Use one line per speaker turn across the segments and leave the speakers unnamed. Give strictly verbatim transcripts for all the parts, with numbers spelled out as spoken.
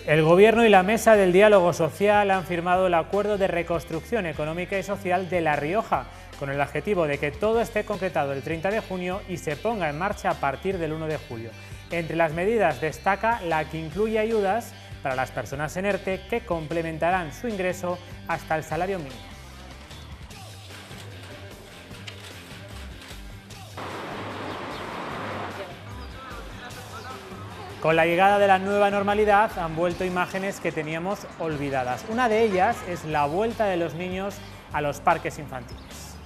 El Gobierno y la Mesa del Diálogo Social han firmado el Acuerdo de Reconstrucción Económica y Social de La Rioja, con el objetivo de que todo esté concretado el treinta de junio y se ponga en marcha a partir del uno de julio. Entre las medidas destaca la que incluye ayudas para las personas en ERTE que complementarán su ingreso hasta el salario mínimo. Con la llegada de la nueva normalidad han vuelto imágenes que teníamos olvidadas. Una de ellas es la vuelta de los niños a los parques infantiles.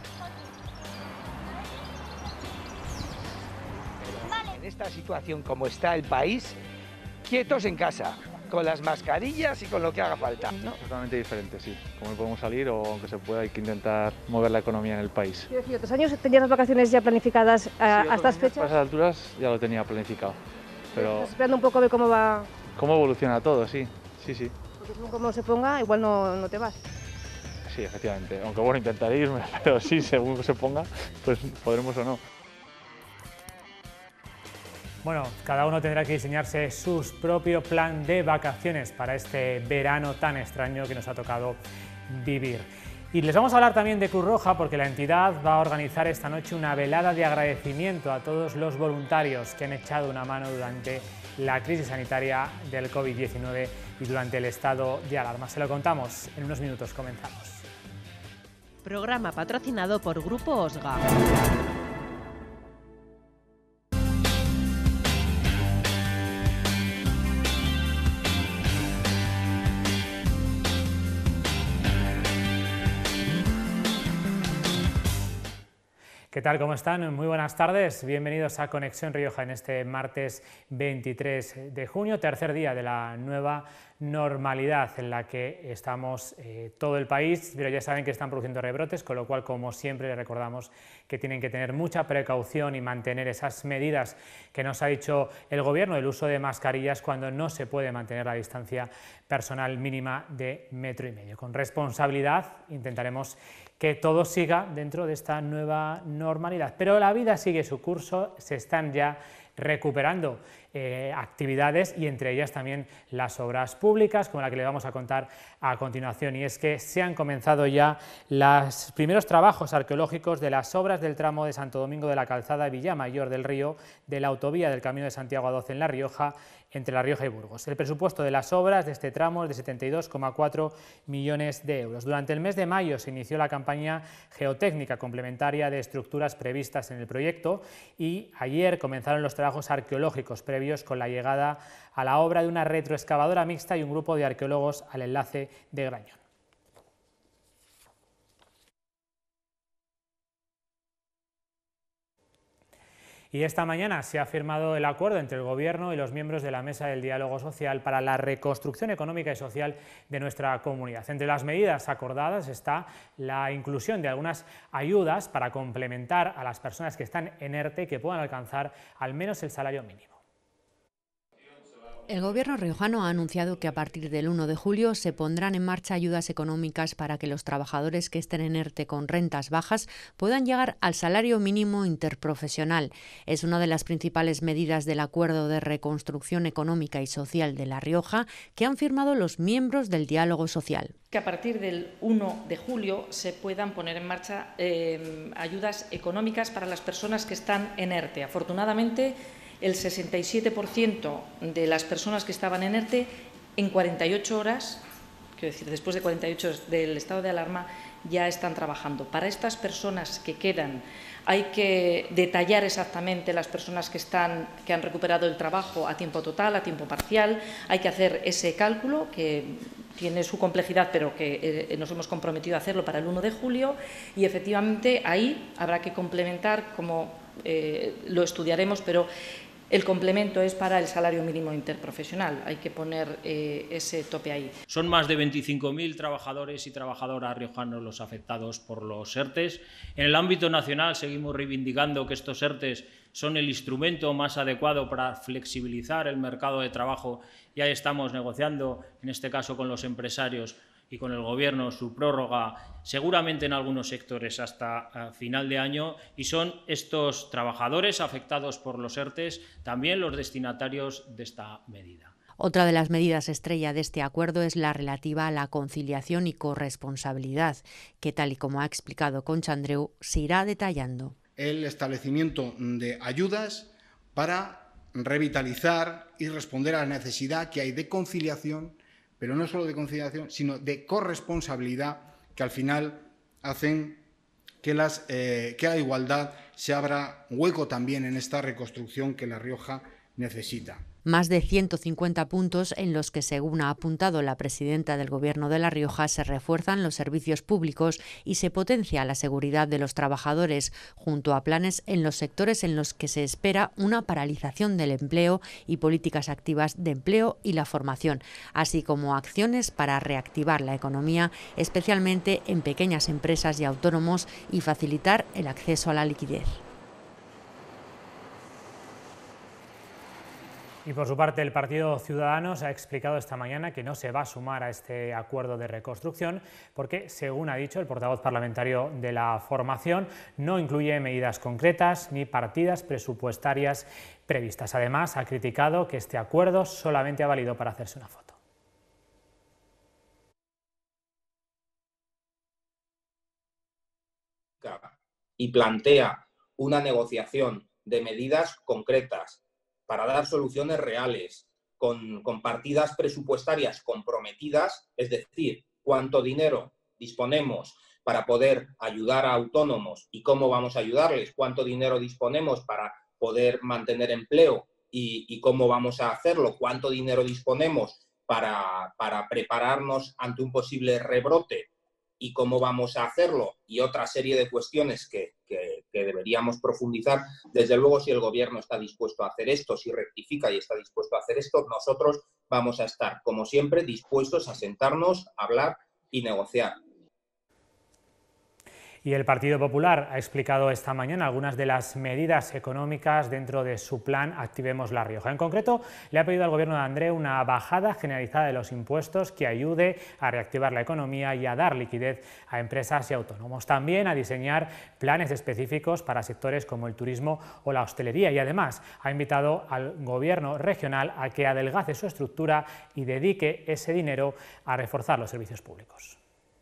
En esta situación como está el país, quietos en casa, con las mascarillas y con lo que haga falta, ¿no?
Totalmente diferente, sí. Como no podemos salir o aunque se pueda hay que intentar mover la economía en el país.
Quiero decir, ¿otros años tenías las vacaciones ya planificadas uh,
sí,
a estas fechas?
Para esas alturas ya lo tenía planificado. Pero
¿Estás esperando un poco a ver cómo va?
¿Cómo evoluciona todo? Sí, sí, sí.
Porque según cómo se ponga, igual no, no te vas.
Sí, efectivamente. Aunque bueno, intentaré irme, pero sí, según se ponga, pues podremos o no.
Bueno, cada uno tendrá que diseñarse su propio plan de vacaciones para este verano tan extraño que nos ha tocado vivir. Y les vamos a hablar también de Cruz Roja porque la entidad va a organizar esta noche una velada de agradecimiento a todos los voluntarios que han echado una mano durante la crisis sanitaria del COVID diecinueve y durante el estado de alarma. Se lo contamos en unos minutos, comenzamos.
Programa patrocinado por Grupo Osga.
¿Qué tal? ¿Cómo están? Muy buenas tardes. Bienvenidos a Conexión Rioja en este martes veintitrés de junio, tercer día de la nueva normalidad en la que estamos eh, todo el país, pero ya saben que están produciendo rebrotes, con lo cual, como siempre, les recordamos que tienen que tener mucha precaución y mantener esas medidas que nos ha dicho el Gobierno, el uso de mascarillas cuando no se puede mantener la distancia personal mínima de metro y medio. Con responsabilidad intentaremos que todo siga dentro de esta nueva normalidad. Pero la vida sigue su curso, se están ya recuperando eh, actividades y entre ellas también las obras públicas, como la que le vamos a contar a continuación, y es que se han comenzado ya los primeros trabajos arqueológicos de las obras del tramo de Santo Domingo de la Calzada Villamayor del Río, de la autovía del Camino de Santiago a doce en La Rioja, entre La Rioja y Burgos. El presupuesto de las obras de este tramo es de setenta y dos coma cuatro millones de euros. Durante el mes de mayo se inició la campaña geotécnica complementaria de estructuras previstas en el proyecto y ayer comenzaron los trabajos arqueológicos previos con la llegada a la obra de una retroexcavadora mixta y un grupo de arqueólogos al enlace de Grañón. Y esta mañana se ha firmado el acuerdo entre el Gobierno y los miembros de la Mesa del Diálogo Social para la reconstrucción económica y social de nuestra comunidad. Entre las medidas acordadas está la inclusión de algunas ayudas para complementar a las personas que están en ERTE y que puedan alcanzar al menos el salario mínimo.
El Gobierno riojano ha anunciado que a partir del uno de julio se pondrán en marcha ayudas económicas para que los trabajadores que estén en ERTE con rentas bajas puedan llegar al salario mínimo interprofesional. Es una de las principales medidas del Acuerdo de Reconstrucción Económica y Social de La Rioja que han firmado los miembros del diálogo social.
Que a partir del uno de julio se puedan poner en marcha eh, ayudas económicas para las personas que están en ERTE. Afortunadamente, el sesenta y siete por ciento de las personas que estaban en ERTE en cuarenta y ocho horas, quiero decir, después de cuarenta y ocho horas del estado de alarma, ya están trabajando. Para estas personas que quedan hay que detallar exactamente las personas que, están, que han recuperado el trabajo a tiempo total, a tiempo parcial. Hay que hacer ese cálculo que tiene su complejidad, pero que eh, nos hemos comprometido a hacerlo para el uno de julio y efectivamente ahí habrá que complementar, como eh, lo estudiaremos, pero el complemento es para el salario mínimo interprofesional, hay que poner eh, ese tope ahí.
Son más de veinticinco mil trabajadores y trabajadoras riojanos los afectados por los ERTES. En el ámbito nacional seguimos reivindicando que estos ERTES son el instrumento más adecuado para flexibilizar el mercado de trabajo y ahí estamos negociando, en este caso con los empresarios y con el Gobierno, su prórroga seguramente en algunos sectores hasta final de año, y son estos trabajadores afectados por los ERTES también los destinatarios de esta medida.
Otra de las medidas estrella de este acuerdo es la relativa a la conciliación y corresponsabilidad, que, tal y como ha explicado Concha Andreu, se irá detallando.
El establecimiento de ayudas para revitalizar y responder a la necesidad que hay de conciliación, pero no solo de conciliación, sino de corresponsabilidad, que al final hacen que, las, eh, que la igualdad se abra hueco también en esta reconstrucción que La Rioja necesita.
Más de ciento cincuenta puntos en los que, según ha apuntado la presidenta del Gobierno de La Rioja, se refuerzan los servicios públicos y se potencia la seguridad de los trabajadores, junto a planes en los sectores en los que se espera una paralización del empleo y políticas activas de empleo y la formación, así como acciones para reactivar la economía, especialmente en pequeñas empresas y autónomos, y facilitar el acceso a la liquidez.
Y por su parte, el Partido Ciudadanos ha explicado esta mañana que no se va a sumar a este acuerdo de reconstrucción porque, según ha dicho el portavoz parlamentario de la formación, no incluye medidas concretas ni partidas presupuestarias previstas. Además, ha criticado que este acuerdo solamente ha valido para hacerse una foto.
Y plantea una negociación de medidas concretas para dar soluciones reales, con, con partidas presupuestarias comprometidas, es decir, cuánto dinero disponemos para poder ayudar a autónomos y cómo vamos a ayudarles, cuánto dinero disponemos para poder mantener empleo y, y cómo vamos a hacerlo, cuánto dinero disponemos para, para prepararnos ante un posible rebrote y cómo vamos a hacerlo, y otra serie de cuestiones que, que, que deberíamos profundizar. Desde luego, si el Gobierno está dispuesto a hacer esto, si rectifica y está dispuesto a hacer esto, nosotros vamos a estar, como siempre, dispuestos a sentarnos, a hablar y negociar.
Y el Partido Popular ha explicado esta mañana algunas de las medidas económicas dentro de su plan Activemos La Rioja. En concreto, le ha pedido al Gobierno de Andreu una bajada generalizada de los impuestos que ayude a reactivar la economía y a dar liquidez a empresas y autónomos. También a diseñar planes específicos para sectores como el turismo o la hostelería, y además ha invitado al Gobierno regional a que adelgace su estructura y dedique ese dinero a reforzar los servicios públicos.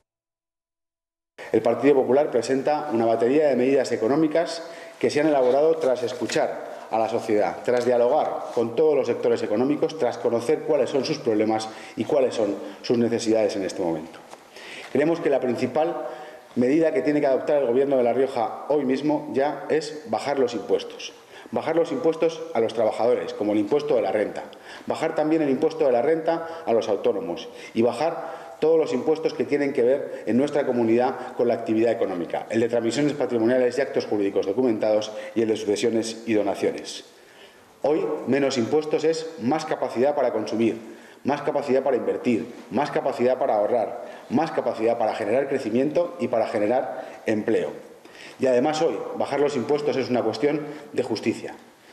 El Partido Popular presenta una batería de medidas económicas que se han elaborado tras escuchar a la sociedad, tras dialogar con todos los sectores económicos, tras conocer cuáles son sus problemas y cuáles son sus necesidades en este momento. Creemos que la principal medida que tiene que adoptar el Gobierno de La Rioja hoy mismo ya es bajar los impuestos. Bajar los impuestos a los trabajadores, como el impuesto de la renta. Bajar también el impuesto de la renta a los autónomos y bajar todos los impuestos que tienen que ver en nuestra comunidad con la actividad económica, el de transmisiones patrimoniales y actos jurídicos documentados y el de sucesiones y donaciones. Hoy, menos impuestos es más capacidad para consumir, más capacidad para invertir, más capacidad para ahorrar, más capacidad para generar crecimiento y para generar empleo. Y además hoy, bajar los impuestos es una cuestión de justicia.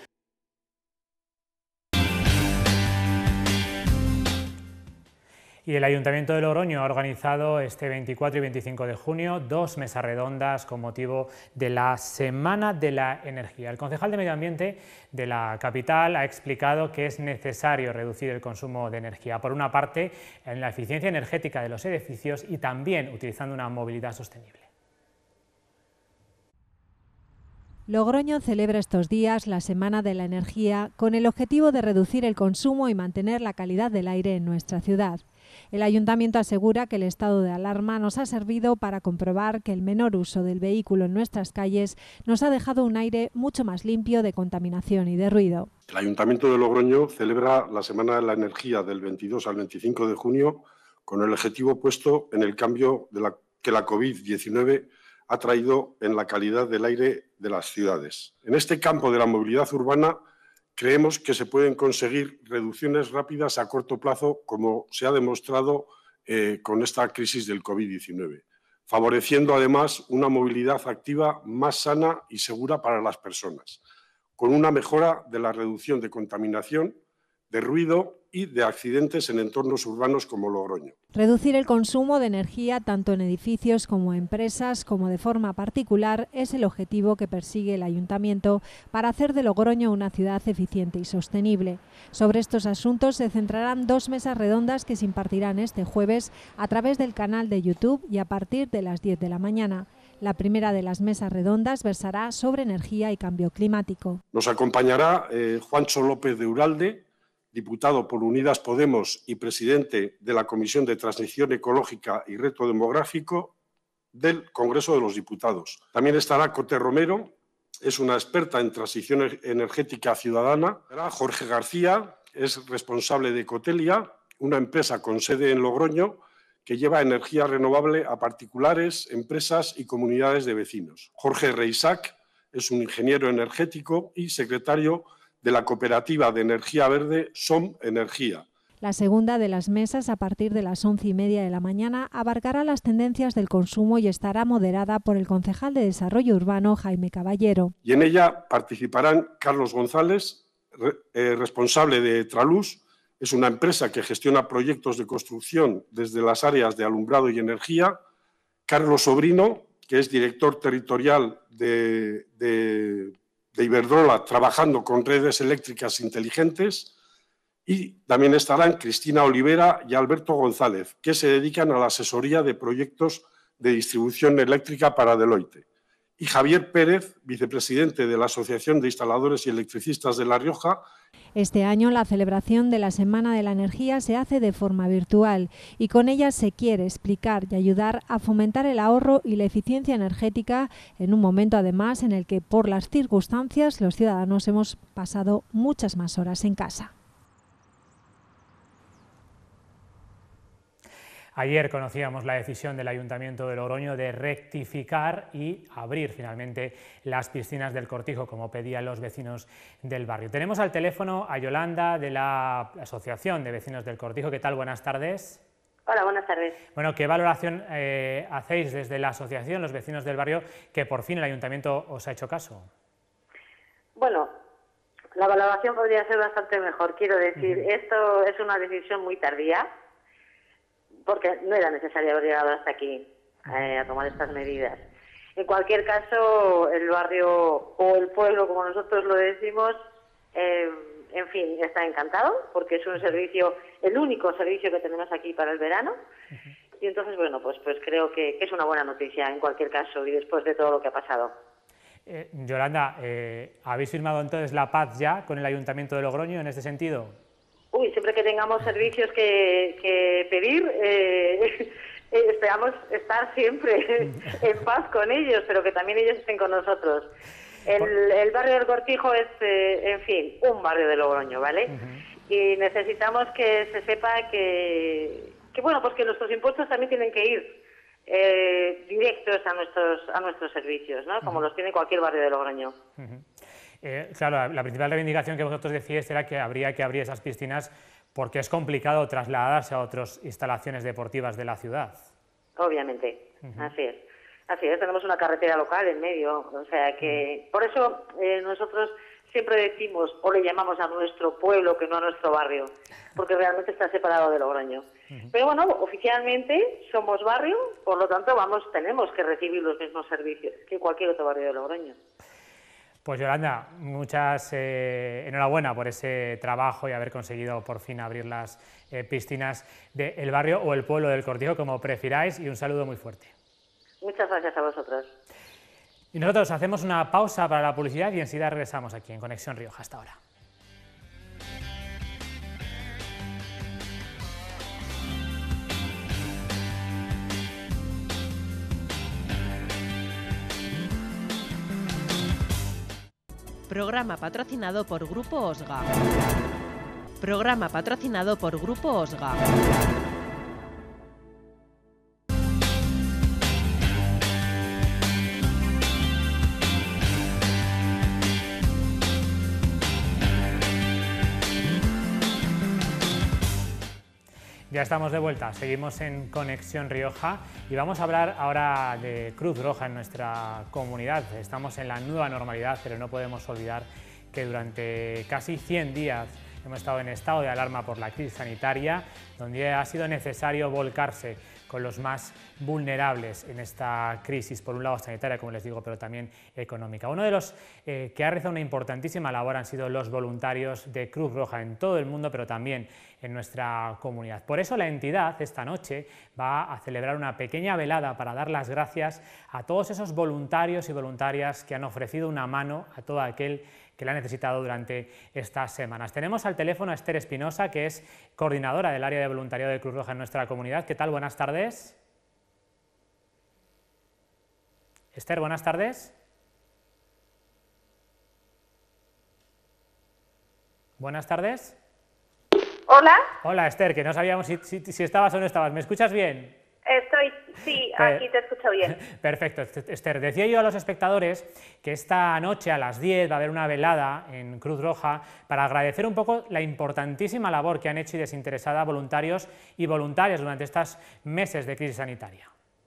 Y el Ayuntamiento de Logroño ha organizado este veinticuatro y veinticinco de junio dos mesas redondas con motivo de la Semana de la Energía. El concejal de Medio Ambiente de la capital ha explicado que es necesario reducir el consumo de energía, por una parte en la eficiencia energética de los edificios y también utilizando una movilidad sostenible.
Logroño celebra estos días la Semana de la Energía con el objetivo de reducir el consumo y mantener la calidad del aire en nuestra ciudad. El Ayuntamiento asegura que el estado de alarma nos ha servido para comprobar que el menor uso del vehículo en nuestras calles nos ha dejado un aire mucho más limpio de contaminación y de ruido.
El Ayuntamiento de Logroño celebra la Semana de la Energía del veintidós al veinticinco de junio con el objetivo puesto en el cambio de la, que la COVID diecinueve ha traído en la calidad del aire de las ciudades. En este campo de la movilidad urbana creemos que se pueden conseguir reducciones rápidas a corto plazo, como se ha demostrado eh, con esta crisis del COVID diecinueve, favoreciendo además una movilidad activa más sana y segura para las personas, con una mejora de la reducción de contaminación, de ruido y de accidentes en entornos urbanos como Logroño.
Reducir el consumo de energía tanto en edificios como en empresas como de forma particular es el objetivo que persigue el Ayuntamiento para hacer de Logroño una ciudad eficiente y sostenible. Sobre estos asuntos se centrarán dos mesas redondas que se impartirán este jueves a través del canal de YouTube y a partir de las diez de la mañana. La primera de las mesas redondas versará sobre energía y cambio climático.
Nos acompañará eh, Juancho López de Uralde, diputado por Unidas Podemos y presidente de la Comisión de Transición Ecológica y Reto Demográfico del Congreso de los Diputados. También estará Cote Romero, es una experta en transición energética ciudadana. Jorge García es responsable de Cotelia, una empresa con sede en Logroño que lleva energía renovable a particulares, empresas y comunidades de vecinos. Jorge Reisac es un ingeniero energético y secretario de la cooperativa de energía verde SOM Energía.
La segunda de las mesas, a partir de las once y media de la mañana, abarcará las tendencias del consumo y estará moderada por el concejal de Desarrollo Urbano, Jaime Caballero.
Y en ella participarán Carlos González, eh, responsable de Traluz, es una empresa que gestiona proyectos de construcción desde las áreas de alumbrado y energía, Carlos Sobrino, que es director territorial de, de de Iberdrola, trabajando con redes eléctricas inteligentes, y también estarán Cristina Olivera y Alberto González, que se dedican a la asesoría de proyectos de distribución eléctrica para Deloitte, y Javier Pérez, vicepresidente de la Asociación de Instaladores y Electricistas de La Rioja.
Este año la celebración de la Semana de la Energía se hace de forma virtual y con ella se quiere explicar y ayudar a fomentar el ahorro y la eficiencia energética en un momento además en el que por las circunstancias los ciudadanos hemos pasado muchas más horas en casa.
Ayer conocíamos la decisión del Ayuntamiento de Logroño de rectificar y abrir finalmente las piscinas del Cortijo, como pedían los vecinos del barrio. Tenemos al teléfono a Yolanda de la Asociación de Vecinos del Cortijo. ¿Qué tal? Buenas tardes.
Hola, buenas tardes.
Bueno, ¿qué valoración eh, hacéis desde la asociación, los vecinos del barrio, que por fin el Ayuntamiento os ha hecho caso?
Bueno, la valoración podría ser bastante mejor. Quiero decir, uh-huh. esto es una decisión muy tardía, porque no era necesario haber llegado hasta aquí eh, a tomar estas medidas. En cualquier caso, el barrio o el pueblo, como nosotros lo decimos, eh, en fin, está encantado, porque es un servicio, el único servicio que tenemos aquí para el verano, uh-huh. y entonces, bueno, pues, pues creo que, que es una buena noticia en cualquier caso y después de todo lo que ha pasado.
Eh, Yolanda, eh, ¿habéis firmado entonces la paz ya con el Ayuntamiento de Logroño en este sentido?
Uy, siempre que tengamos servicios que, que pedir, eh, esperamos estar siempre en paz con ellos, pero que también ellos estén con nosotros. El, el barrio del Cortijo es, eh, en fin, un barrio de Logroño, ¿vale? Uh-huh. Y necesitamos que se sepa que, que, bueno, pues que nuestros impuestos también tienen que ir eh, directos a nuestros, a nuestros servicios, ¿no? Como uh-huh. los tiene cualquier barrio de Logroño.
Uh-huh. Eh, claro, la, la principal reivindicación que vosotros decíais era que habría que abrir esas piscinas porque es complicado trasladarse a otras instalaciones deportivas de la ciudad.
Obviamente, uh-huh. así es. Así es, tenemos una carretera local en medio, o sea que... Uh-huh. Por eso eh, nosotros siempre decimos, o le llamamos a nuestro pueblo que no a nuestro barrio, porque realmente está separado de Logroño. Uh-huh. Pero bueno, oficialmente somos barrio, por lo tanto vamos, tenemos que recibir los mismos servicios que cualquier otro barrio de Logroño.
Pues Yolanda, muchas eh, enhorabuena por ese trabajo y haber conseguido por fin abrir las eh, piscinas del barrio o el pueblo del Cortijo, como prefiráis, y un saludo muy fuerte.
Muchas gracias a vosotros.
Y nosotros hacemos una pausa para la publicidad y enseguida regresamos aquí en Conexión Rioja. Hasta ahora.
Programa patrocinado por Grupo Osga. Programa patrocinado por Grupo Osga.
Ya estamos de vuelta, seguimos en Conexión Rioja y vamos a hablar ahora de Cruz Roja en nuestra comunidad. Estamos en la nueva normalidad, pero no podemos olvidar que durante casi cien días hemos estado en estado de alarma por la crisis sanitaria, donde ha sido necesario volcarse con los más vulnerables en esta crisis, por un lado sanitaria, como les digo, pero también económica. Uno de los eh, que ha realizado una importantísima labor han sido los voluntarios de Cruz Roja en todo el mundo, pero también en nuestra comunidad. Por eso la entidad esta noche va a celebrar una pequeña velada para dar las gracias a todos esos voluntarios y voluntarias que han ofrecido una mano a todo aquel que la ha necesitado durante estas semanas. Tenemos al teléfono a Esther Espinosa, que es coordinadora del área de voluntariado de Cruz Roja en nuestra comunidad. ¿Qué tal? Buenas tardes. Esther, buenas tardes. Buenas tardes.
Hola.
Hola, Esther, que no sabíamos si, si, si estabas o no estabas. ¿Me escuchas bien?
Estoy, sí, aquí te escucho bien.
Perfecto, Esther. Decía yo a los espectadores que esta noche a las diez va a haber una velada en Cruz Roja para agradecer un poco la importantísima labor que han hecho y desinteresada voluntarios y voluntarias durante estos meses de crisis sanitaria.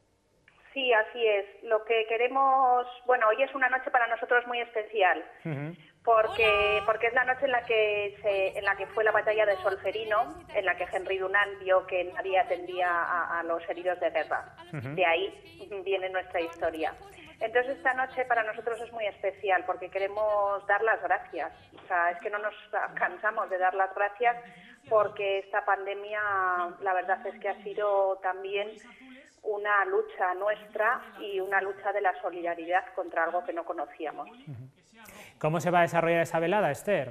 Sí, así es. Lo que queremos, bueno, hoy es una noche para nosotros muy especial. Uh-huh. Porque, porque es la noche en la que se, en la que fue la batalla de Solferino, en la que Henry Dunant vio que nadie atendía a, a los heridos de guerra. Uh-huh. De ahí viene nuestra historia. Entonces esta noche para nosotros es muy especial porque queremos dar las gracias. O sea, es que no nos cansamos de dar las gracias porque esta pandemia, la verdad es que ha sido también una lucha nuestra y una lucha de la solidaridad contra algo que no conocíamos.
Uh-huh. ¿Cómo se va a desarrollar esa velada, Esther?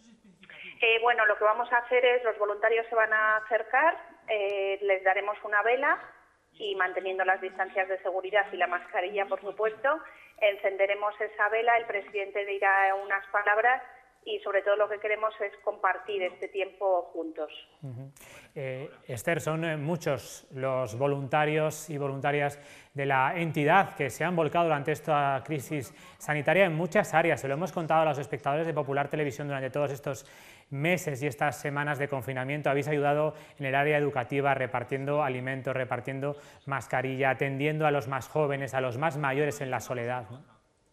Eh, bueno, lo que vamos a hacer es, los voluntarios se van a acercar, eh, les daremos una vela y manteniendo las distancias de seguridad y la mascarilla, por supuesto, encenderemos esa vela, el presidente dirá unas palabras y sobre todo lo que queremos es compartir este tiempo juntos.
Uh-huh. eh, Esther, son eh, muchos los voluntarios y voluntarias de la entidad que se han volcado durante esta crisis sanitaria en muchas áreas. Se lo hemos contado a los espectadores de Popular Televisión durante todos estos meses y estas semanas de confinamiento. Habéis ayudado en el área educativa repartiendo alimentos, repartiendo mascarilla, atendiendo a los más jóvenes, a los más mayores en la soledad, ¿no?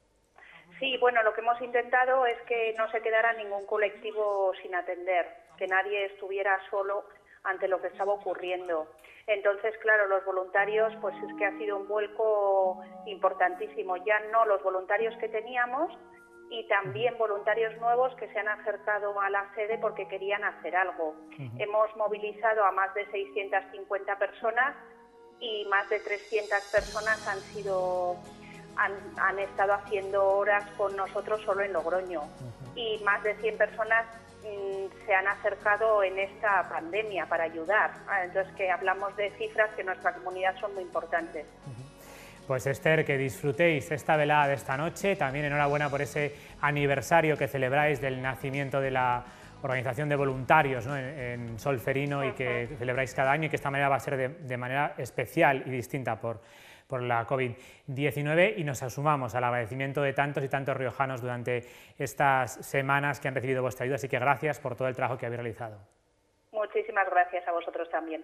Sí, bueno, lo que hemos intentado es que no se quedara ningún colectivo sin atender, que nadie estuviera solo ante lo que estaba ocurriendo. Entonces, claro, los voluntarios, pues es que ha sido un vuelco importantísimo. Ya no los voluntarios que teníamos y también voluntarios nuevos que se han acercado a la sede porque querían hacer algo. Uh-huh. Hemos movilizado a más de seiscientas cincuenta personas y más de trescientas personas han sido... Han, han estado haciendo horas con nosotros solo en Logroño. Uh-huh. Y más de cien personas mmm, se han acercado en esta pandemia para ayudar. Entonces, que hablamos de cifras que en nuestra comunidad son muy importantes.
Uh-huh. Pues Esther, que disfrutéis esta velada de esta noche. También enhorabuena por ese aniversario que celebráis del nacimiento de la organización de voluntarios, ¿no? en, en Solferino, uh-huh. y que celebráis cada año y que esta manera va a ser de, de manera especial y distinta por... por la COVID diecinueve y nos sumamos al agradecimiento de tantos y tantos riojanos durante estas semanas que han recibido vuestra ayuda, así que gracias por todo el trabajo que habéis realizado.
Muchísimas gracias a vosotros también.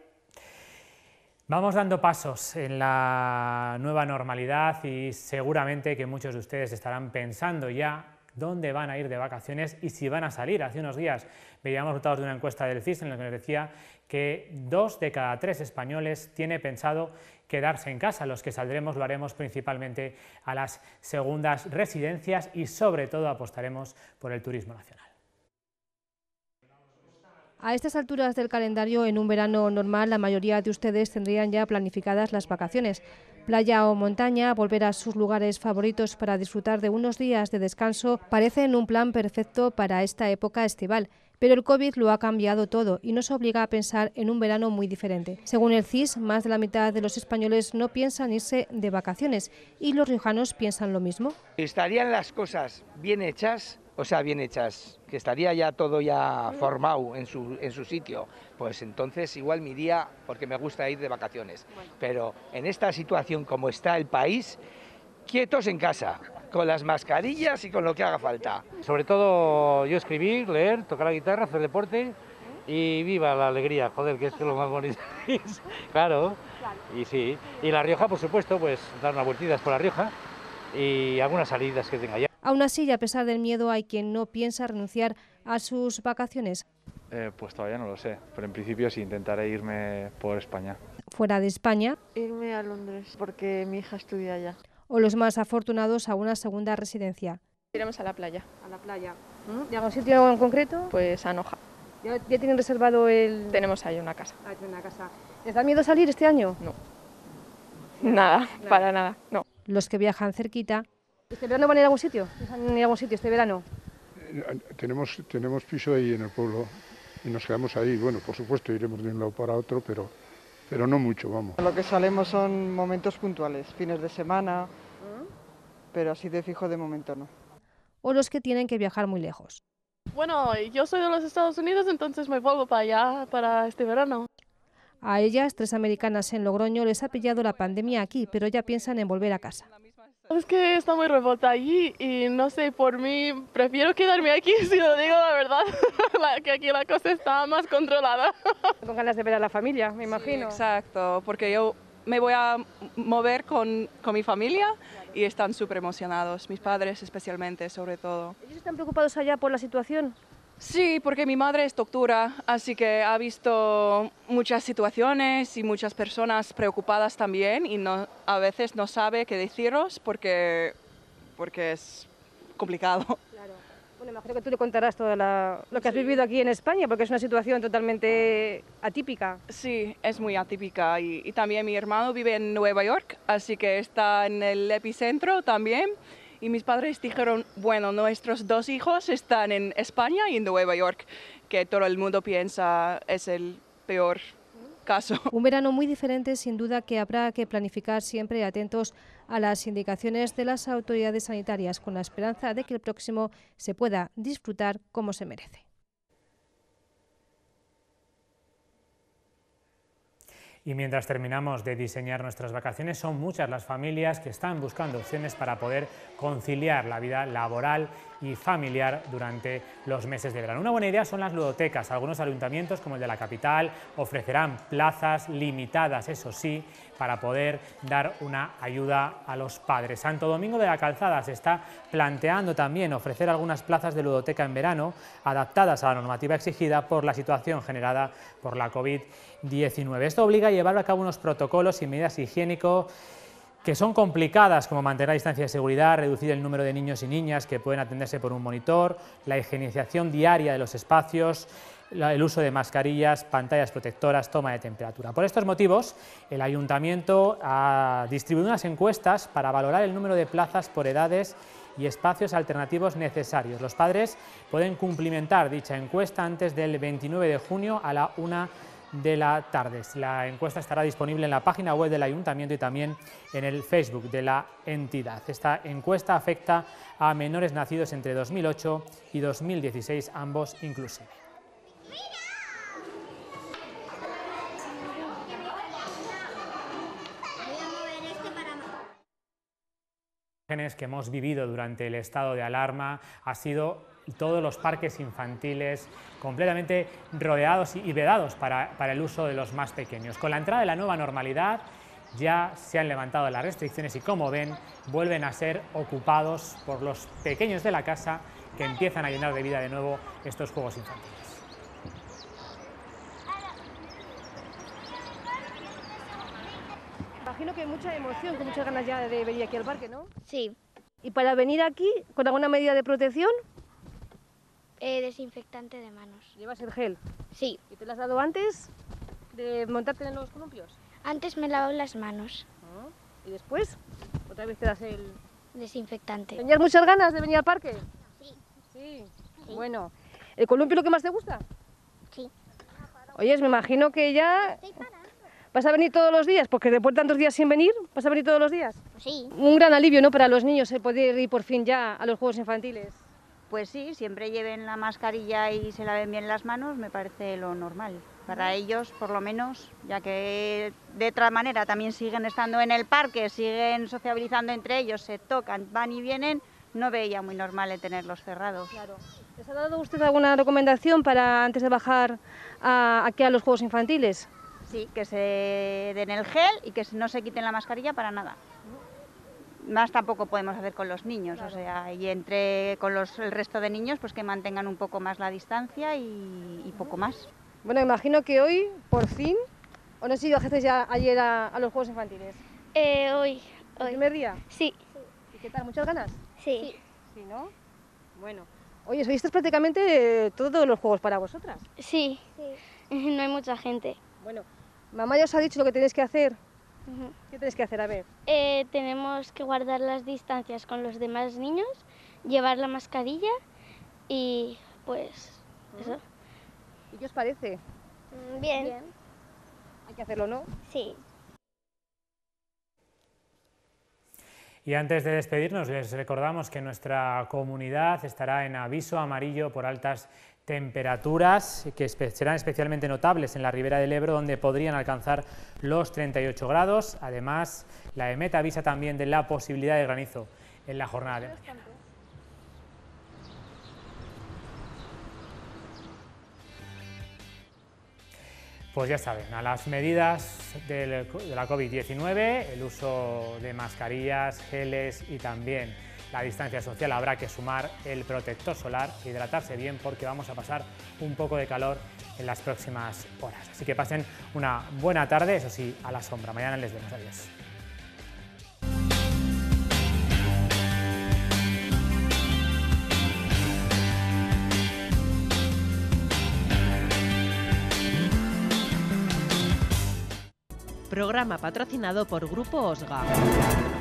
Vamos dando pasos en la nueva normalidad y seguramente que muchos de ustedes estarán pensando ya dónde van a ir de vacaciones y si van a salir. Hace unos días veíamos resultados de una encuesta del C I S en la que nos decía que dos de cada tres españoles tiene pensado quedarse en casa. Los que saldremos lo haremos principalmente a las segundas residencias y sobre todo apostaremos por el turismo nacional.
A estas alturas del calendario, en un verano normal, la mayoría de ustedes tendrían ya planificadas las vacaciones. Playa o montaña, volver a sus lugares favoritos para disfrutar de unos días de descanso, parecen un plan perfecto para esta época estival. Pero el COVID lo ha cambiado todo y nos obliga a pensar en un verano muy diferente. Según el C I S, más de la mitad de los españoles no piensan irse de vacaciones y los riojanos piensan lo mismo.
¿Estarían las cosas bien hechas? O sea, bien hechas, que estaría ya todo ya formado en su, en su sitio, pues entonces igual me iría porque me gusta ir de vacaciones. Pero en esta situación como está el país, quietos en casa, con las mascarillas y con lo que haga falta.
Sobre todo yo escribir, leer, tocar la guitarra, hacer deporte y viva la alegría, joder, que es lo más bonito. Claro, y sí. Y La Rioja, por supuesto, pues dar unas vueltitas por La Rioja y algunas salidas que tenga ya.
Aún así, y a pesar del miedo, hay quien no piensa renunciar a sus vacaciones.
Eh, pues todavía no lo sé, pero en principio sí intentaré irme por España.
Fuera de España.
Irme a Londres, porque mi hija estudia allá.
O los más afortunados a una segunda residencia.
Iremos a la playa.
A la playa. ¿Y algún sitio en concreto?
Pues a Noja.
¿Ya, ya tienen reservado el...?
Tenemos ahí una casa.
Ah, tienen una casa. ¿Les da miedo salir este año?
No. Nada, nada, para nada, no.
Los que viajan cerquita. ¿Este verano van a ir a algún sitio? ¿Van a ir a algún sitio este verano?
Eh, tenemos, tenemos piso ahí en el pueblo y nos quedamos ahí. Bueno, por supuesto, iremos de un lado para otro, pero, pero no mucho, vamos.
Lo que salemos son momentos puntuales, fines de semana, ¿Mm? pero así de fijo de momento no.
O los que tienen que viajar muy lejos.
Bueno, yo soy de los Estados Unidos, entonces me vuelvo para allá para este verano.
A ellas, tres americanas en Logroño, les ha pillado la pandemia aquí, pero ya piensan en volver a casa.
Es que está muy revuelta allí y no sé, por mí prefiero quedarme aquí, si lo digo la verdad, que aquí la cosa está más controlada.
Con ganas de ver a la familia, me imagino.
Sí, exacto, porque yo me voy a mover con, con mi familia y están súper emocionados, mis padres especialmente, sobre todo.
¿Ellos están preocupados allá por la situación?
Sí, porque mi madre es doctora, así que ha visto muchas situaciones y muchas personas preocupadas también y no, a veces no sabe qué deciros porque, porque es complicado.
Claro. Bueno, imagino que tú le contarás todo la, lo que has vivido aquí en España, porque es una situación totalmente atípica.
Sí, es muy atípica y, y también mi hermano vive en Nueva York, así que está en el epicentro también. Y mis padres dijeron, bueno, nuestros dos hijos están en España y en Nueva York, que todo el mundo piensa es el peor caso.
Un verano muy diferente, sin duda, que habrá que planificar siempre atentos a las indicaciones de las autoridades sanitarias, con la esperanza de que el próximo se pueda disfrutar como se merece.
Y mientras terminamos de diseñar nuestras vacaciones, son muchas las familias que están buscando opciones para poder conciliar la vida laboral y familiar durante los meses de verano. Una buena idea son las ludotecas. Algunos ayuntamientos, como el de la capital, ofrecerán plazas limitadas, eso sí, para poder dar una ayuda a los padres. Santo Domingo de la Calzada se está planteando también ofrecer algunas plazas de ludoteca en verano, adaptadas a la normativa exigida por la situación generada por la COVID diecinueve. Esto obliga a llevar a cabo unos protocolos y medidas higiénicos que son complicadas, como mantener la distancia de seguridad, reducir el número de niños y niñas que pueden atenderse por un monitor, la higienización diaria de los espacios, el uso de mascarillas, pantallas protectoras, toma de temperatura. Por estos motivos, el Ayuntamiento ha distribuido unas encuestas para valorar el número de plazas por edades y espacios alternativos necesarios. Los padres pueden cumplimentar dicha encuesta antes del veintinueve de junio a la una de la tarde. La encuesta estará disponible en la página web del Ayuntamiento y también en el Facebook de la entidad. Esta encuesta afecta a menores nacidos entre dos mil ocho y dos mil dieciséis, ambos inclusive. Que hemos vivido durante el estado de alarma ha sido todos los parques infantiles completamente rodeados y vedados para, para el uso de los más pequeños. Con la entrada de la nueva normalidad ya se han levantado las restricciones y, como ven, vuelven a ser ocupados por los pequeños de la casa, que empiezan a llenar de vida de nuevo estos juegos infantiles.
Imagino que hay mucha emoción, con muchas ganas ya de venir aquí al parque, ¿no?
Sí.
¿Y para venir aquí, con alguna medida de protección?
Eh, desinfectante de manos.
¿Llevas el gel?
Sí.
¿Y te lo has dado antes de montarte en los columpios?
Antes me lavo las manos.
¿Ah? ¿Y después? ¿Otra vez te das el
desinfectante?
¿Tenías muchas ganas de venir al parque?
Sí.
Sí. Sí. Bueno, ¿el columpio es lo que más te gusta?
Sí.
Oyes, me imagino que ya... ¿Vas a venir todos los días? Porque después de tantos días sin venir, ¿vas a venir todos los días?
Sí.
Un gran alivio, ¿no?, para los niños el poder ir por fin ya a los juegos infantiles.
Pues sí, siempre lleven la mascarilla y se laven bien las manos, me parece lo normal. Para ellos, por lo menos, ya que de otra manera también siguen estando en el parque, siguen sociabilizando entre ellos, se tocan, van y vienen, no veía muy normal el tenerlos cerrados.
Claro. ¿Les ha dado usted alguna recomendación para antes de bajar a, aquí a los juegos infantiles?
Sí, que se den el gel y que no se quiten la mascarilla para nada. más tampoco podemos hacer con los niños, claro. O sea, y entre con los, el resto de niños, pues que mantengan un poco más la distancia y, y poco más.
Bueno, imagino que hoy, por fin, ¿o no has ido ya ayer a, a los Juegos Infantiles?
Eh, hoy,
¿El
hoy.
primer día?
Sí.
¿Y qué tal? ¿Muchas ganas?
Sí.
Sí, ¿no? Bueno. Oye, sois prácticamente todos los juegos para vosotras.
Sí. Sí. No hay mucha gente.
Bueno, mamá ya os ha dicho lo que tenéis que hacer.
Uh-huh.
¿Qué tenéis que hacer? A ver.
Eh, tenemos que guardar las distancias con los demás niños, llevar la mascarilla y pues uh-huh. eso.
¿Y qué os parece?
Mm, bien. bien.
Hay que hacerlo, ¿no?
Sí.
Y antes de despedirnos, les recordamos que nuestra comunidad estará en aviso amarillo por altas temperaturas, que serán especialmente notables en la ribera del Ebro, donde podrían alcanzar los treinta y ocho grados. Además, la EMET avisa también de la posibilidad de granizo en la jornada de mañana. Pues ya saben, a las medidas del, de la COVID diecinueve, el uso de mascarillas, geles y también la distancia social, habrá que sumar el protector solar, hidratarse bien porque vamos a pasar un poco de calor en las próximas horas. Así que pasen una buena tarde, eso sí, a la sombra. Mañana les vemos. Adiós.
Programa patrocinado por Grupo Osga.